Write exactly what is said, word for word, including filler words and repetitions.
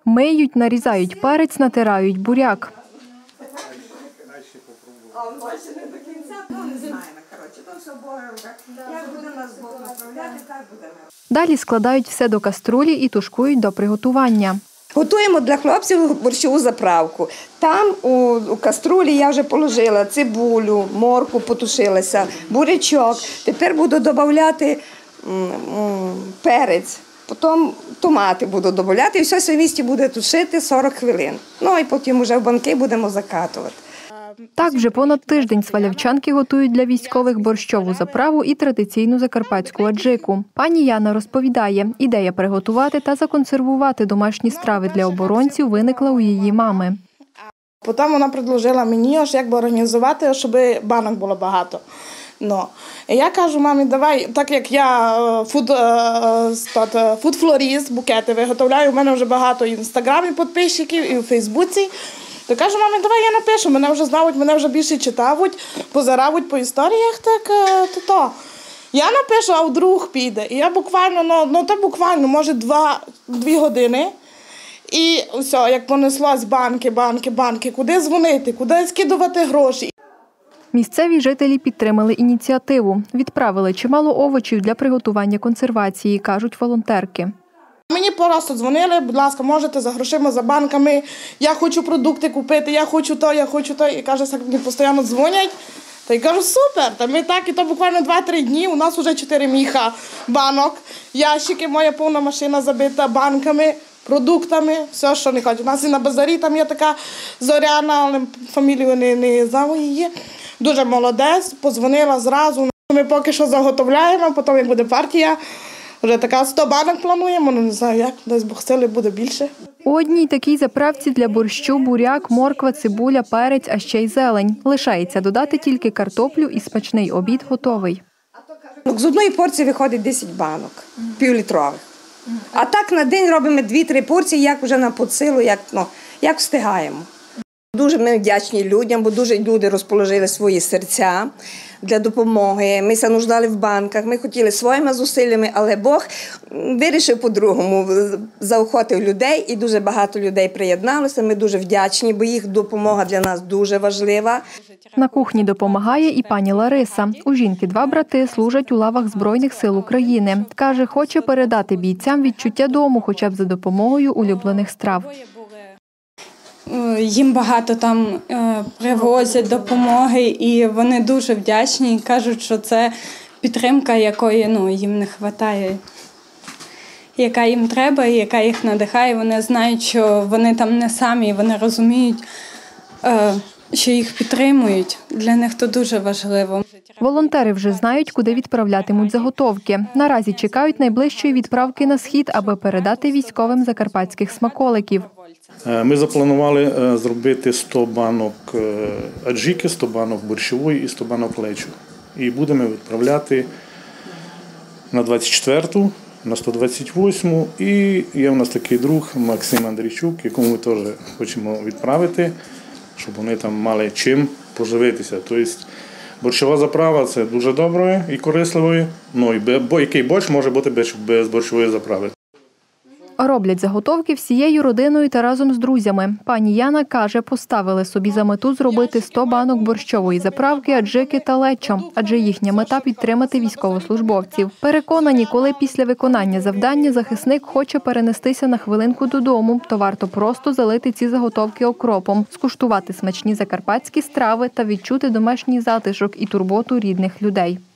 Миють, нарізають перець, натирають буряк. Далі складають все до каструлі і тушкують до приготування. Готуємо для хлопців борщову заправку. Там у, у каструлі я вже положила цибулю, моркву потушилася, бурячок. Тепер буду додавати перець, потім томати буду додавати. І все це в місті буде тушити сорок хвилин. Ну і потім вже в банки будемо закатувати. Так, вже понад тиждень свалявчанки готують для військових борщову заправу і традиційну закарпатську аджику. Пані Яна розповідає, ідея приготувати та законсервувати домашні страви для оборонців виникла у її мами. Потім вона предложила мені, як би організувати, щоб банок було багато. Ну, і я кажу, мамі, давай, так як я фуд-флорист, букети виготовляю, у мене вже багато і в інстаграмі підписчиків, і в Фейсбуці. То кажу, мамі, давай я напишу, мене вже знають, мене вже більше читають, позаравуть по історіях, так то-то. Я напишу, а вдруг піде. І я буквально, ну, ну то буквально, може, два, дві години. І все, як понеслось банки, банки, банки, куди дзвонити, куди скидувати гроші. Місцеві жителі підтримали ініціативу. Відправили чимало овочів для приготування консервації, кажуть волонтерки. Мені просто дзвонили, будь ласка, можете за грошима, за банками, я хочу продукти купити, я хочу то, я хочу то. І каже, мені постійно дзвонять. Та й кажу, супер, та ми так, і то буквально два-три дні, у нас вже чотири міха банок, ящики, моя повна машина забита банками, продуктами, все, що не хочу. У нас і на базарі там є така Зоряна, але фамілію не, не знаю її. Дуже молодець, подзвонила зразу. Ми поки що заготовляємо, потім як буде партія. Вже така сто банок плануємо, ну не знаю як, десь Бог сили буде більше. У одній такій заправці для борщу буряк, морква, цибуля, перець, а ще й зелень. Лишається додати тільки картоплю і смачний обід готовий. З одної порції виходить десять банок, півлітрових. А так на день робимо дві-три порції, як вже на подсилу, як, ну, як встигаємо. Дуже ми вдячні людям, бо дуже люди розположили свої серця для допомоги. Ми се нуждали в банках, ми хотіли своїми зусиллями, але Бог вирішив по-другому, заохотив людей і дуже багато людей приєдналося. Ми дуже вдячні, бо їх допомога для нас дуже важлива. На кухні допомагає і пані Лариса. У жінки два брати служать у лавах Збройних сил України. Каже, хоче передати бійцям відчуття дому, хоча б за допомогою улюблених страв. Їм багато там е, привозять допомоги, і вони дуже вдячні і кажуть, що це підтримка, якої ну, їм не вистачає, яка їм треба, і яка їх надихає. Вони знають, що вони там не самі, вони розуміють, е, що їх підтримують. Для них це дуже важливо. Волонтери вже знають, куди відправлятимуть заготовки. Наразі чекають найближчої відправки на схід, аби передати військовим закарпатських смаколиків. Ми запланували зробити сто банок аджики, сто банок борщової і сто банок лечу. І будемо відправляти на двадцять четверту, на сто двадцять восьму. І є у нас такий друг Максим Андрійчук, якому ми теж хочемо відправити, щоб вони там мали чим поживитися. Тобто борщова заправа – це дуже добре і корисливо, ну, бо який борщ може бути без борщової заправи. Роблять заготовки всією родиною та разом з друзями. Пані Яна каже, поставили собі за мету зробити сто банок борщової заправки, аджики та лечо, адже їхня мета – підтримати військовослужбовців. Переконані, коли після виконання завдання захисник хоче перенестися на хвилинку додому, то варто просто залити ці заготовки окропом, скуштувати смачні закарпатські страви та відчути домашній затишок і турботу рідних людей.